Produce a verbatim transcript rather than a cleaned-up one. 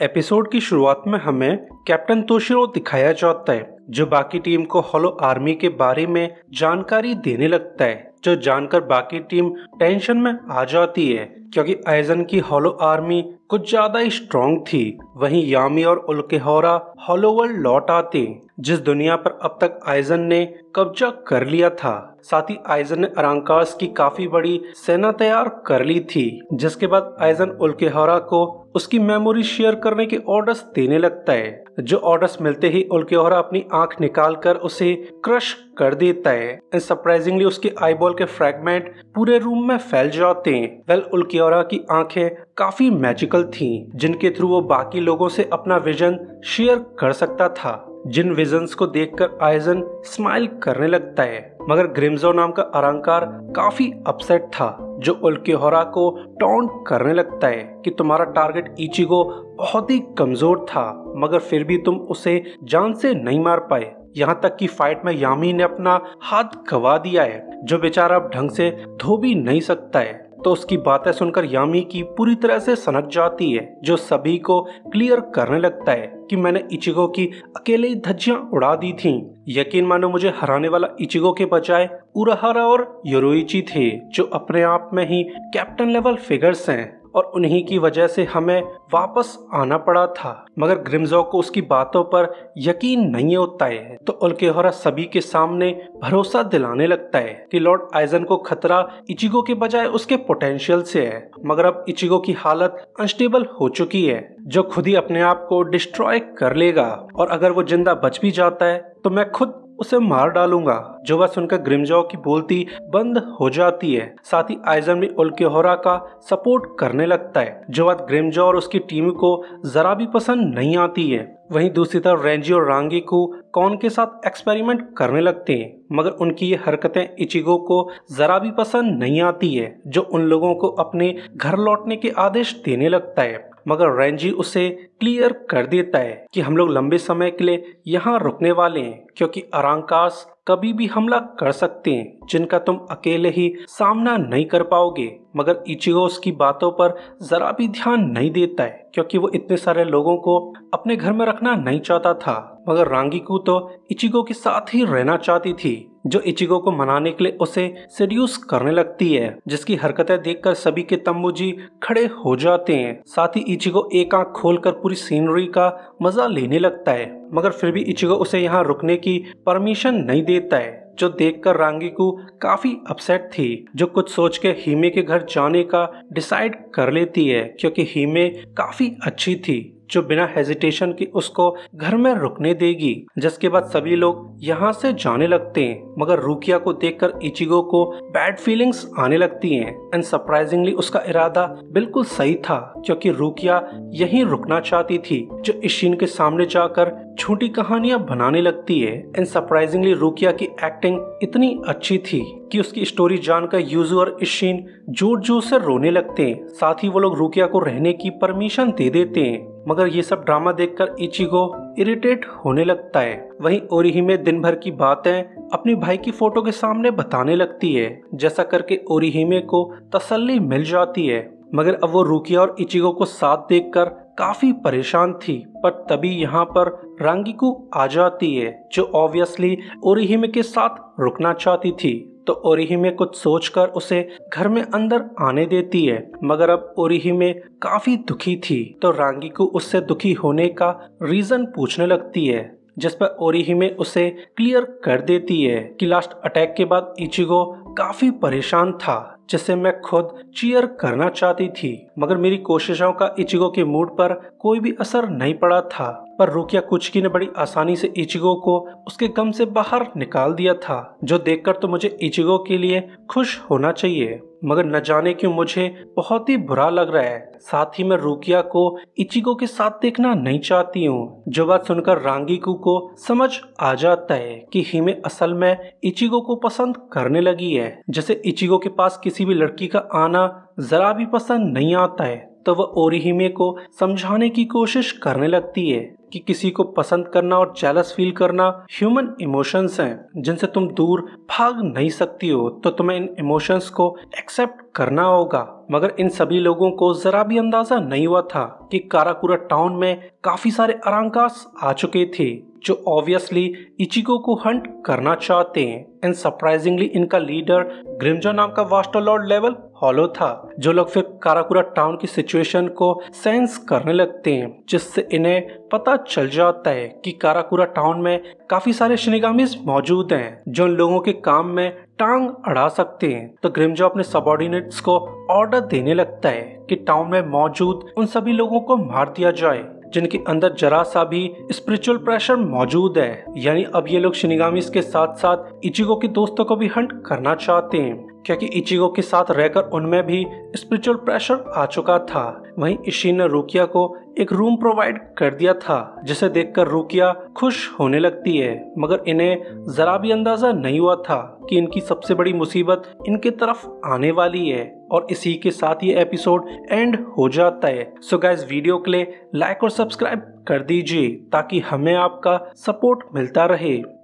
Episode की शुरुआत में हमें कैप्टन तोशिरो दिखाया जाता है, जो बाकी टीम को होलो आर्मी के बारे में जानकारी देने लगता है, जो जानकर बाकी टीम टेंशन में आ जाती है क्योंकि आइजन की होलो आर्मी कुछ ज्यादा ही स्ट्रॉन्ग थी। वहीं यामी और उल्केहोरा होलो वर्ल्ड लौट आते, जिस दुनिया पर अब तक आइजन ने कब्जा कर लिया था। साथ ही आइजन ने अरांकास की काफी बड़ी सेना तैयार कर ली थी, जिसके बाद आइजन उल्केहोरा को उसकी मेमोरी शेयर करने के ऑर्डर्स देने लगता है। जो ऑर्डर्स मिलते ही उल्केहोरा अपनी आंख निकालकर उसे क्रश कर देता है एंड सरप्राइजिंगली उसके आईबॉल के फ्रैगमेंट पूरे रूम में फैल जाते हैं। वेल उल्केहोरा की आंखें काफी मैजिकल थीं, जिनके थ्रू वो बाकी लोगों से अपना विजन शेयर कर सकता था, जिन विजन्स को देखकर आइजन स्माइल करने लगता है। मगर ग्रिम्जो नाम का अरंकार काफी अपसेट था, जो उल्केहोरा को टॉन्ट करने लगता है कि तुम्हारा टारगेट इचिगो बहुत ही कमजोर था, मगर फिर भी तुम उसे जान से नहीं मार पाए। यहाँ तक कि फाइट में यामी ने अपना हाथ गवा दिया है, जो बेचारा अब ढंग से धो भी नहीं सकता है। तो उसकी बातें सुनकर यामी की पूरी तरह से सनक जाती है, जो सभी को क्लियर करने लगता है कि मैंने इचिगो की अकेले ही धज्जियां उड़ा दी थीं। यकीन मानो मुझे हराने वाला इचिगो के बजाय उराहारा और योरुइची थे, जो अपने आप में ही कैप्टन लेवल फिगर्स हैं और उन्हीं की वजह से हमें वापस आना पड़ा था। मगर ग्रिम्जो को उसकी बातों पर यकीन नहीं होता है, तो उल्केहोरा सभी के सामने भरोसा दिलाने लगता है कि लॉर्ड आइजन को खतरा इचिगो के बजाय उसके पोटेंशियल से है। मगर अब इचिगो की हालत अनस्टेबल हो चुकी है, जो खुद ही अपने आप को डिस्ट्रॉय कर लेगा, और अगर वो जिंदा बच भी जाता है तो मैं खुद उसे मार डालूंगा। जो बात सुनकर ग्रिम्जो की बोलती बंद हो जाती है। साथ ही आइजन भी उल्केहोरा का सपोर्ट करने लगता है, जो बात ग्रिम्जो और उसकी टीम को जरा भी पसंद नहीं आती है। वहीं दूसरी तरफ रेंजी और रांगिकू कॉन के साथ एक्सपेरिमेंट करने लगते हैं, मगर उनकी ये हरकतें इचिगो को जरा भी पसंद नहीं आती है, जो उन लोगों को अपने घर लौटने के आदेश देने लगता है। मगर रेंजी उसे क्लियर कर देता है कि हम लोग लंबे समय के लिए यहाँ रुकने वाले हैं, क्योंकि अरांकास कभी भी हमला कर सकते हैं, जिनका तुम अकेले ही सामना नहीं कर पाओगे। मगर इचिगो उसकी बातों पर जरा भी ध्यान नहीं देता है, क्योंकि वो इतने सारे लोगों को अपने घर में रखना नहीं चाहता था। मगर रांगिकू तो इचिगो के साथ ही रहना चाहती थी, जो इचिगो को मनाने के लिए उसे सेड्यूस करने लगती है, जिसकी हरकतें देखकर सभी के तंबूजी खड़े हो जाते हैं। साथ ही इचिगो एक आंख खोलकर पूरी सीनरी का मजा लेने लगता है, मगर फिर भी इचिगो उसे यहाँ रुकने की परमिशन नहीं देता है, जो देखकर रांगिकू काफी अपसेट थी, जो कुछ सोच के हीमे के घर जाने का डिसाइड कर लेती है, क्योंकि हीमे काफी अच्छी थी, जो बिना हेजिटेशन के उसको घर में रुकने देगी। जिसके बाद सभी लोग यहाँ से जाने लगते हैं, मगर रुकिया को देखकर इचिगो को बैड फीलिंग्स आने लगती हैं एंड सरप्राइजिंगली उसका इरादा बिल्कुल सही था, क्योंकि रुकिया यहीं रुकना चाहती थी, जो इशिन के सामने जाकर छोटी कहानियां बनाने लगती है। एंड सरप्राइजिंगली रुकिया की एक्टिंग इतनी अच्छी थी कि उसकी स्टोरी जानकर यूजू और इशिन जोर जोर से रोने लगते हैं। साथ ही वो लोग रुकिया को रहने की परमिशन दे देते हैं, मगर ये सब ड्रामा देखकर इचिगो इरिटेट होने लगता है। वहीं ओरिहिमे दिन भर की बातें अपनी भाई की फोटो के सामने बताने लगती है। जैसा करके ओरिहिमे को तसल्ली मिल जाती है, मगर अब वो रुकिया और इचिगो को साथ देखकर काफी परेशान थी। पर तभी यहाँ पर रांगिकू आ जाती है, जो ऑब्वियसली ओरिहिमे के साथ रुकना चाहती थी, तो ओरिहिमे कुछ सोचकर उसे घर में अंदर आने देती है। मगर अब ओरिहिमे काफी दुखी थी, तो रांगिकू उससे दुखी होने का रीजन पूछने लगती है, जिस पर ओरिहिमे उसे क्लियर कर देती है कि लास्ट अटैक के बाद इचिगो काफी परेशान था, जिसे मैं खुद चीयर करना चाहती थी, मगर मेरी कोशिशों का इचिगो के मूड पर कोई भी असर नहीं पड़ा था। पर रुकिया कुचकी ने बड़ी आसानी से इचिगो को उसके गम से बाहर निकाल दिया था, जो देखकर तो मुझे इचिगो के लिए खुश होना चाहिए, मगर न जाने क्यों मुझे बहुत ही बुरा लग रहा है। साथ ही मैं रुकिया को इचिगो के साथ देखना नहीं चाहती हूँ। जो बात सुनकर रांगिकू को समझ आ जाता है कि हिमे असल में इचिगो को पसंद करने लगी है, जैसे इचिगो के पास किसी भी लड़की का आना जरा भी पसंद नहीं आता है, तो वह ओरिहिमे को समझाने की कोशिश करने लगती है कि किसी को पसंद करना और जेलस फील करना ह्यूमन इमोशंस हैं जिनसे तुम दूर भाग नहीं सकती हो, तो तुम्हें इन इमोशंस को एक्सेप्ट करना होगा। मगर इन सभी लोगों को जरा भी अंदाजा नहीं हुआ था कि काराकुरा टाउन में काफी सारे अरांकास आ चुके थे जो ऑब्वियसली इचिको को हंट करना चाहते हैं। एंड सरप्राइजिंगली इनका लीडर ग्रिमजो नाम का वास्टरलॉर्ड लेवल हॉलो था। जो लोग फिर काराकुरा टाउन की सिचुएशन को सेंस करने लगते हैं, जिससे इन्हें पता चल जाता है कि काराकुरा टाउन में काफी सारे शिनिगामीज मौजूद हैं जो उन लोगों के काम में टांग अड़ा सकते हैं। तो ग्रिमजो अपने सबऑर्डिनेट्स को ऑर्डर देने लगता है कि टाउन में मौजूद उन सभी लोगों को मार दिया जाए जिनके अंदर जरा सा भी स्पिरिचुअल प्रेशर मौजूद है। यानी अब ये लोग शिनिगामीज के साथ साथ इचिको के दोस्तों को भी हंट करना चाहते हैं, क्योंकि इचिको के साथ रहकर उनमें भी स्पिरिचुअल प्रेशर आ चुका था। वहीं इशिन ने रुकिया को एक रूम प्रोवाइड कर दिया था, जिसे देखकर रुकिया खुश होने लगती है। मगर इन्हें जरा भी अंदाजा नहीं हुआ था कि इनकी सबसे बड़ी मुसीबत इनके तरफ आने वाली है। और इसी के साथ ये एपिसोड एंड हो जाता है। सो गाइस, वीडियो के लिए लाइक और सब्सक्राइब कर दीजिए ताकि हमें आपका सपोर्ट मिलता रहे।